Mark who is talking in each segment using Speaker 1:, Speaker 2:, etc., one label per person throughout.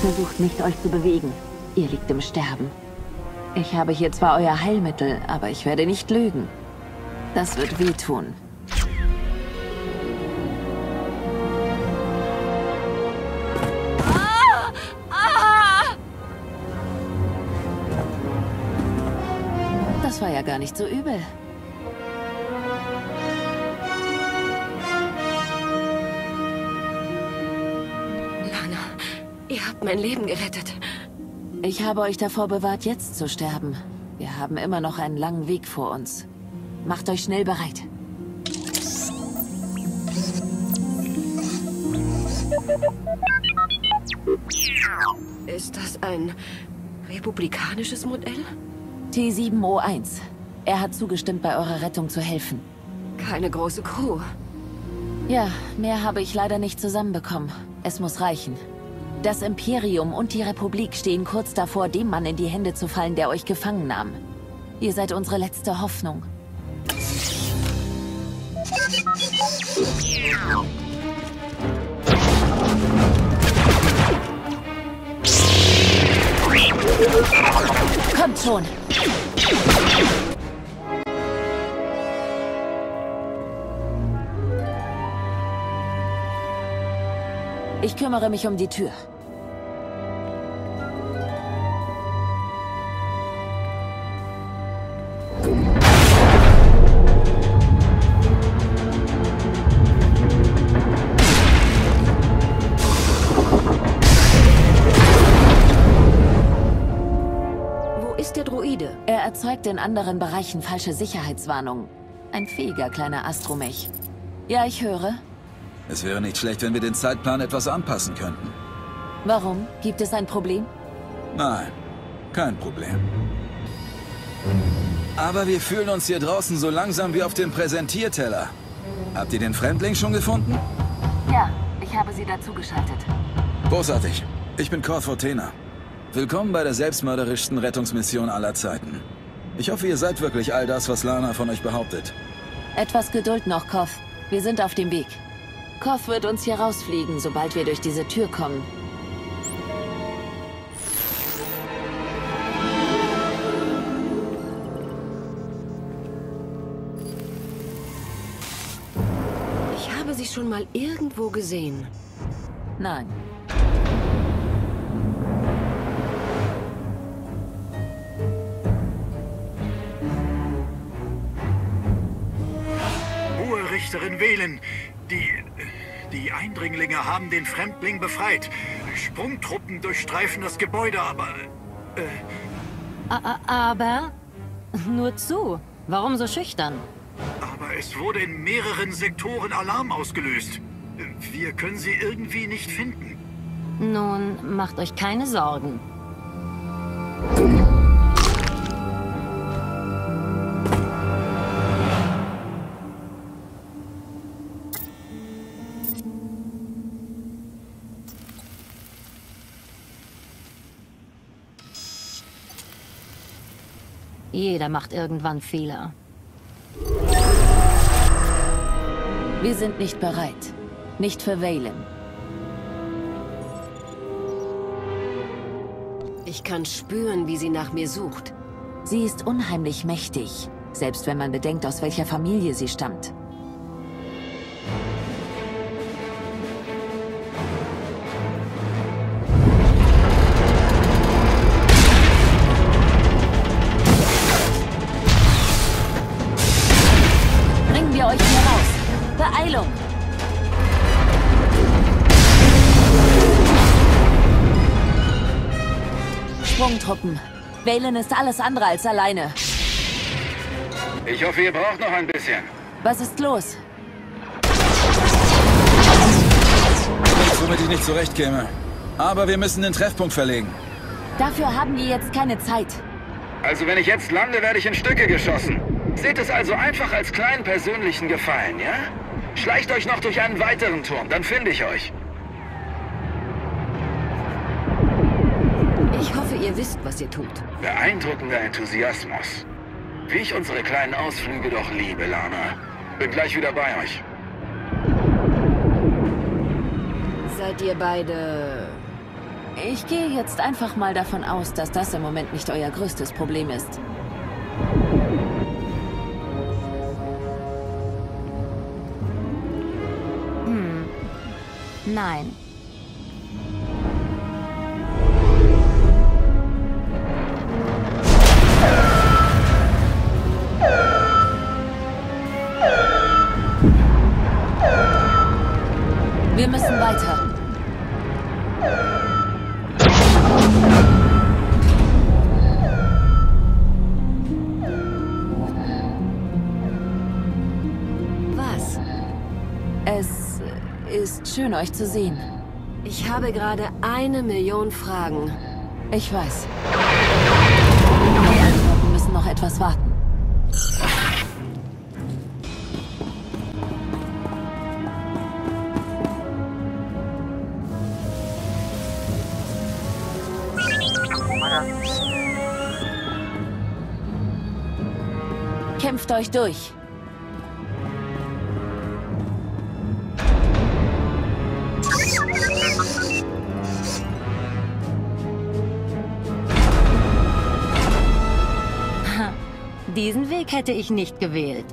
Speaker 1: Versucht nicht, euch zu bewegen. Ihr liegt im Sterben. Ich habe hier zwar euer Heilmittel, aber ich werde nicht lügen. Das wird wehtun. Das war ja gar nicht so übel.
Speaker 2: Lana, ihr habt mein Leben gerettet.
Speaker 1: Ich habe euch davor bewahrt, jetzt zu sterben. Wir haben immer noch einen langen Weg vor uns. Macht euch schnell bereit.
Speaker 2: Ist das ein republikanisches Modell?
Speaker 1: T7O1. Er hat zugestimmt, bei eurer Rettung zu helfen.
Speaker 2: Keine große Crew.
Speaker 1: Ja, mehr habe ich leider nicht zusammenbekommen. Es muss reichen. Das Imperium und die Republik stehen kurz davor, dem Mann in die Hände zu fallen, der euch gefangen nahm. Ihr seid unsere letzte Hoffnung. Kommt schon! Ich kümmere mich um die Tür. Er erzeugt in anderen Bereichen falsche Sicherheitswarnungen. Ein fähiger kleiner Astromech. Ja, ich höre.
Speaker 3: Es wäre nicht schlecht, wenn wir den Zeitplan etwas anpassen könnten.
Speaker 1: Warum? Gibt es ein Problem?
Speaker 3: Nein, kein Problem. Aber wir fühlen uns hier draußen so langsam wie auf dem Präsentierteller. Habt ihr den Fremdling schon gefunden?
Speaker 1: Ja, ich habe sie dazugeschaltet.
Speaker 3: Großartig. Ich bin Corvo Tena. Willkommen bei der selbstmörderischsten Rettungsmission aller Zeiten. Ich hoffe, ihr seid wirklich all das, was Lana von euch behauptet.
Speaker 1: Etwas Geduld noch, Koff. Wir sind auf dem Weg. Koff wird uns hier rausfliegen, sobald wir durch diese Tür kommen.
Speaker 2: Ich habe sie schon mal irgendwo gesehen.
Speaker 1: Nein.
Speaker 4: Richterin Velen, die Eindringlinge haben den Fremdling befreit. Sprungtruppen durchstreifen das Gebäude, aber...
Speaker 5: Aber? Nur zu. Warum so schüchtern?
Speaker 4: Aber es wurde in mehreren Sektoren Alarm ausgelöst. Wir können sie irgendwie nicht finden.
Speaker 5: Nun, macht euch keine Sorgen. Jeder macht irgendwann Fehler.
Speaker 1: Wir sind nicht bereit. Nicht für Valen.
Speaker 2: Ich kann spüren, wie sie nach mir sucht.
Speaker 1: Sie ist unheimlich mächtig, selbst wenn man bedenkt, aus welcher Familie sie stammt. Bringen wir euch hier raus. Beeilung! Sprungtruppen. Valen ist alles andere als alleine.
Speaker 3: Ich hoffe, ihr braucht noch ein bisschen.
Speaker 1: Was ist los?
Speaker 3: Nichts, womit ich nicht zurechtkäme. Aber wir müssen den Treffpunkt verlegen.
Speaker 1: Dafür haben wir jetzt keine Zeit.
Speaker 3: Also wenn ich jetzt lande, werde ich in Stücke geschossen. Seht es also einfach als kleinen persönlichen Gefallen, ja? Schleicht euch noch durch einen weiteren Turm, dann finde ich euch.
Speaker 2: Ich hoffe, ihr wisst, was ihr tut.
Speaker 3: Beeindruckender Enthusiasmus. Wie ich unsere kleinen Ausflüge doch liebe, Lana. Bin gleich wieder bei euch.
Speaker 2: Seid ihr beide
Speaker 1: Ich gehe jetzt einfach mal davon aus, dass das im Moment nicht euer größtes Problem ist.
Speaker 5: Nein.
Speaker 1: Wir müssen weiter.
Speaker 2: Was?
Speaker 1: Es ist schön, euch zu sehen.
Speaker 2: Ich habe gerade 1 Million Fragen.
Speaker 1: Ich weiß. Die Antworten müssen noch etwas warten. Kämpft euch durch.
Speaker 5: Diesen Weg hätte ich nicht gewählt.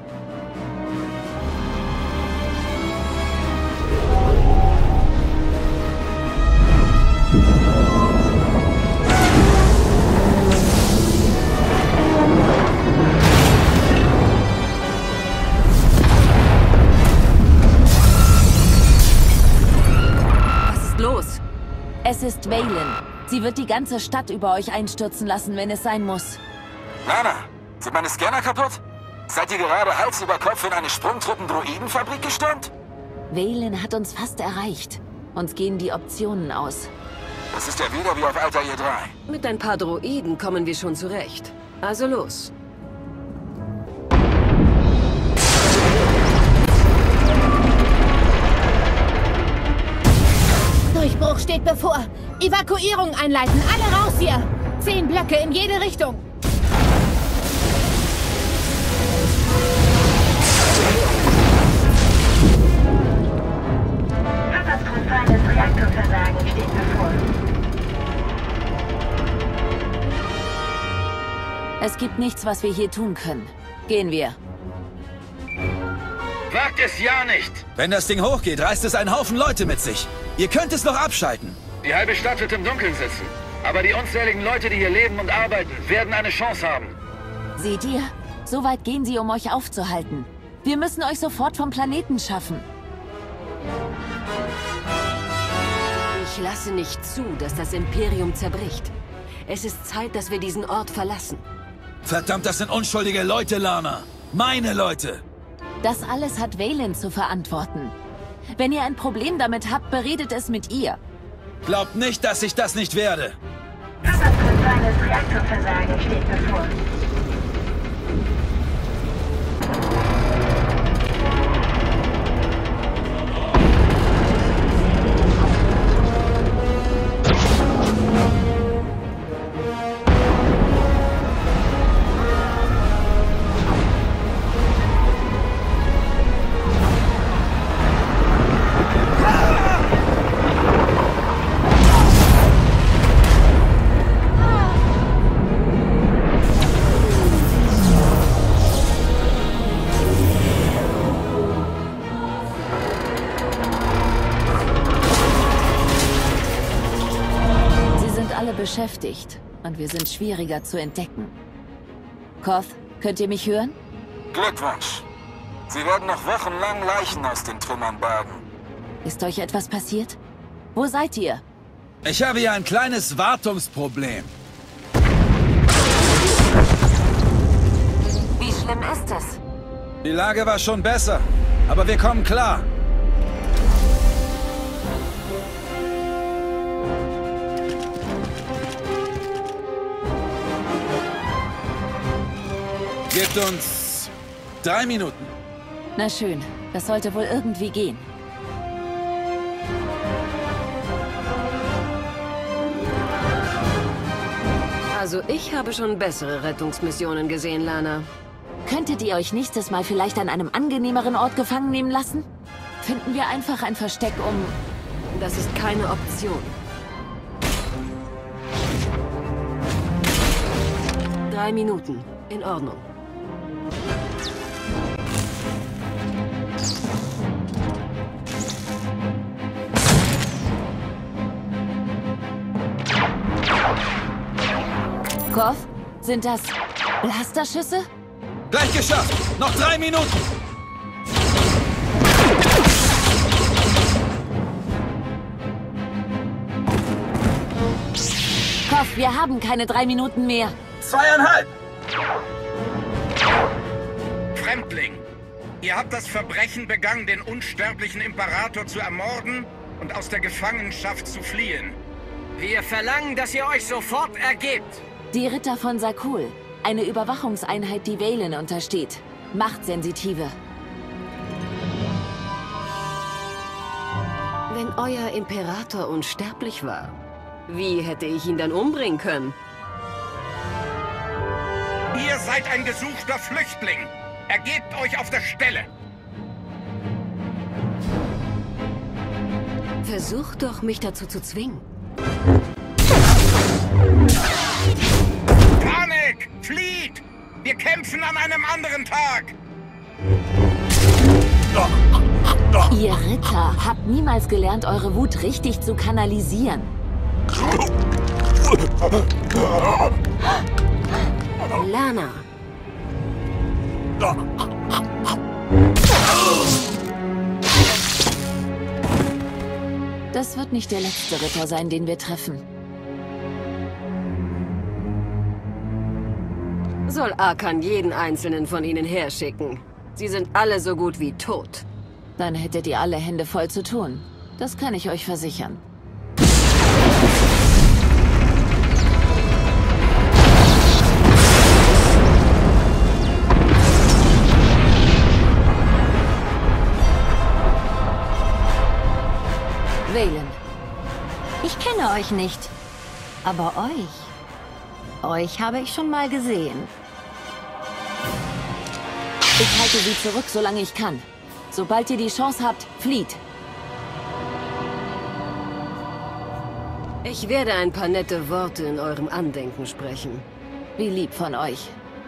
Speaker 2: Was ist los?
Speaker 1: Es ist Valen. Sie wird die ganze Stadt über euch einstürzen lassen, wenn es sein muss.
Speaker 3: Lana, sind meine Scanner kaputt? Seid ihr gerade Hals über Kopf in eine Sprungtruppen-Droidenfabrik gestürmt?
Speaker 1: Valen hat uns fast erreicht. Uns gehen die Optionen aus.
Speaker 3: Das ist ja wieder wie auf Altair 3.
Speaker 2: Mit ein paar Droiden kommen wir schon zurecht. Also los.
Speaker 6: Durchbruch steht bevor. Evakuierung einleiten. Alle raus hier. 10 Blöcke in jede Richtung.
Speaker 7: Katastrophales Reaktorversagen steht bevor.
Speaker 1: Es gibt nichts, was wir hier tun können. Gehen wir.
Speaker 3: Wagt es ja nicht!
Speaker 8: Wenn das Ding hochgeht, reißt es einen Haufen Leute mit sich. Ihr könnt es noch abschalten.
Speaker 3: Die halbe Stadt wird im Dunkeln sitzen. Aber die unzähligen Leute, die hier leben und arbeiten, werden eine Chance haben.
Speaker 1: Seht ihr? So weit gehen sie, um euch aufzuhalten. Wir müssen euch sofort vom Planeten schaffen.
Speaker 2: Ich lasse nicht zu, dass das Imperium zerbricht. Es ist Zeit, dass wir diesen Ort verlassen.
Speaker 8: Verdammt, das sind unschuldige Leute, Lana. Meine Leute.
Speaker 1: Das alles hat Valen zu verantworten. Wenn ihr ein Problem damit habt, beredet es mit ihr.
Speaker 8: Glaubt nicht, dass ich das nicht werde.
Speaker 7: Katastrophales Reaktorversagen steht bevor.
Speaker 1: Beschäftigt und wir sind schwieriger zu entdecken. Koth, könnt ihr mich hören?
Speaker 3: Glückwunsch. Sie werden noch wochenlang Leichen aus den Trümmern bergen.
Speaker 1: Ist euch etwas passiert? Wo seid ihr?
Speaker 8: Ich habe hier ein kleines Wartungsproblem.
Speaker 1: Wie schlimm ist es?
Speaker 8: Die Lage war schon besser, aber wir kommen klar. Gebt uns 3 Minuten.
Speaker 1: Na schön, das sollte wohl irgendwie gehen.
Speaker 2: Also ich habe schon bessere Rettungsmissionen gesehen, Lana.
Speaker 1: Könntet ihr euch nächstes Mal vielleicht an einem angenehmeren Ort gefangen nehmen lassen? Finden wir einfach ein Versteck, um...
Speaker 2: Das ist keine Option. 3 Minuten. In Ordnung.
Speaker 1: Koff, sind das Blasterschüsse?
Speaker 8: Gleich geschafft! Noch 3 Minuten!
Speaker 1: Koff, wir haben keine 3 Minuten mehr.
Speaker 8: 2,5!
Speaker 9: Fremdling, ihr habt das Verbrechen begangen, den unsterblichen Imperator zu ermorden und aus der Gefangenschaft zu fliehen. Wir verlangen, dass ihr euch sofort ergebt.
Speaker 1: Die Ritter von Sakul. Eine Überwachungseinheit, die Valen untersteht. Machtsensitive.
Speaker 2: Wenn euer Imperator unsterblich war, wie hätte ich ihn dann umbringen können?
Speaker 9: Ihr seid ein gesuchter Flüchtling. Ergebt euch auf der Stelle.
Speaker 2: Versucht doch, mich dazu zu zwingen.
Speaker 9: Panik! Flieht! Wir kämpfen an einem anderen Tag!
Speaker 1: Ihr Ritter habt niemals gelernt, eure Wut richtig zu kanalisieren.
Speaker 2: Lana.
Speaker 1: Das wird nicht der letzte Ritter sein, den wir treffen.
Speaker 2: Soll Arkan jeden einzelnen von ihnen herschicken? Sie sind alle so gut wie tot.
Speaker 1: Dann hättet ihr alle Hände voll zu tun. Das kann ich euch versichern. Valen.
Speaker 5: Ich kenne euch nicht. Aber euch. Euch habe ich schon mal gesehen.
Speaker 1: Ich halte sie zurück, solange ich kann. Sobald ihr die Chance habt, flieht.
Speaker 2: Ich werde ein paar nette Worte in eurem Andenken sprechen.
Speaker 1: Wie lieb von euch.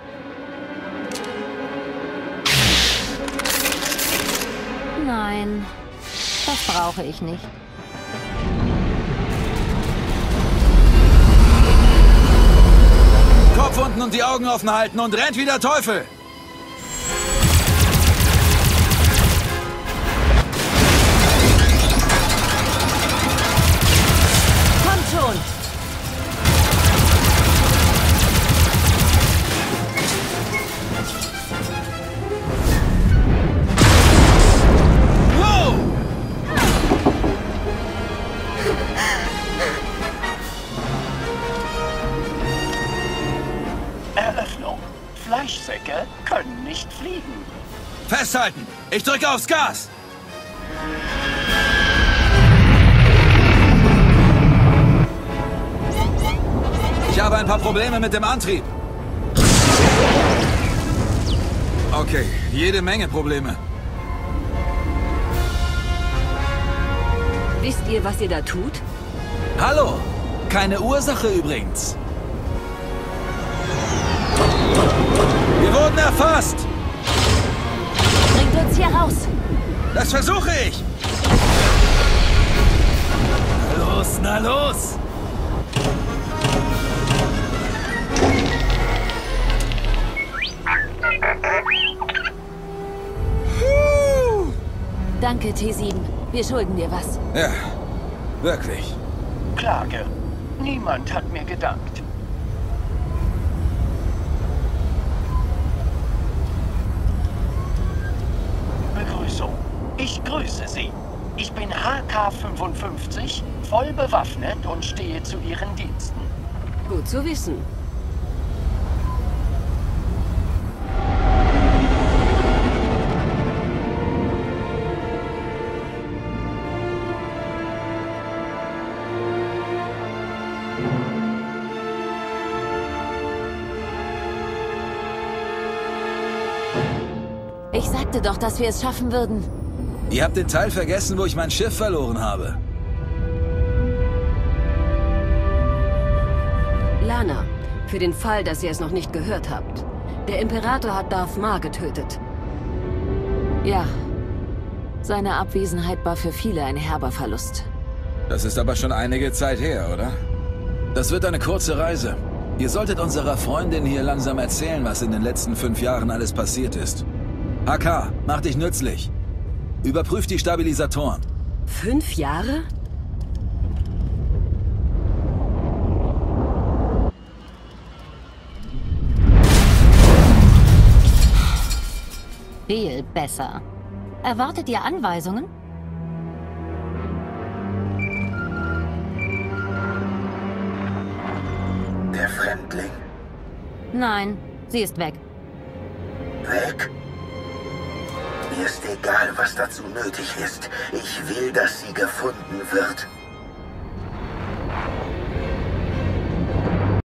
Speaker 5: Nein, das brauche ich nicht.
Speaker 8: Kopf unten und die Augen offen halten und rennt wie der Teufel!
Speaker 1: Kommt schon!
Speaker 8: Wow!
Speaker 10: Eröffnung. Fleischsäcke können nicht fliegen.
Speaker 8: Festhalten! Ich drücke aufs Gas! Ich habe ein paar Probleme mit dem Antrieb. Okay, jede Menge Probleme.
Speaker 2: Wisst ihr, was ihr da tut?
Speaker 8: Hallo! Keine Ursache übrigens. Wir wurden erfasst!
Speaker 1: Bringt uns hier raus!
Speaker 8: Das versuche ich! Na los, na los!
Speaker 1: Danke, T7. Wir schulden dir was.
Speaker 8: Ja, wirklich.
Speaker 10: Klage. Niemand hat mir gedankt. Begrüßung. Ich grüße Sie. Ich bin HK-55, voll bewaffnet und stehe zu Ihren Diensten.
Speaker 2: Gut zu wissen.
Speaker 1: Ich sagte doch, dass wir es schaffen würden.
Speaker 8: Ihr habt den Teil vergessen, wo ich mein Schiff verloren habe.
Speaker 2: Lana, Für den Fall, dass ihr es noch nicht gehört habt. Der Imperator hat Darth Maul getötet.
Speaker 1: Ja. Seine Abwesenheit war für viele ein herber Verlust.
Speaker 8: Das ist aber schon einige Zeit her, oder? Das wird eine kurze Reise. Ihr solltet unserer Freundin hier langsam erzählen, was in den letzten 5 Jahren alles passiert ist. HK, mach dich nützlich. Überprüf die Stabilisatoren.
Speaker 2: 5 Jahre?
Speaker 5: Viel besser. Erwartet ihr Anweisungen?
Speaker 11: Der Fremdling?
Speaker 5: Nein, sie ist weg.
Speaker 11: Weg? Mir ist egal, was dazu nötig ist. Ich will, dass sie gefunden wird.